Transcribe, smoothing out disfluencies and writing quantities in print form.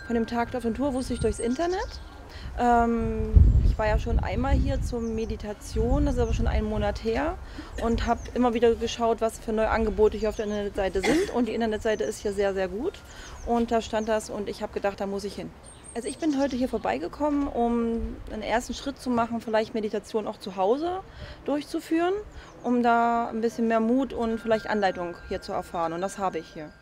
Von dem Tag der Aventur wusste ich durchs Internet. Ich war ja schon einmal hier zur Meditation, das ist aber schon einen Monat her und habe immer wieder geschaut, was für neue Angebote hier auf der Internetseite sind. Und die Internetseite ist hier sehr, sehr gut. Und da stand das und ich habe gedacht, da muss ich hin. Also ich bin heute hier vorbeigekommen, um einen ersten Schritt zu machen, vielleicht Meditation auch zu Hause durchzuführen, um da ein bisschen mehr Mut und vielleicht Anleitung hier zu erfahren. Und das habe ich hier.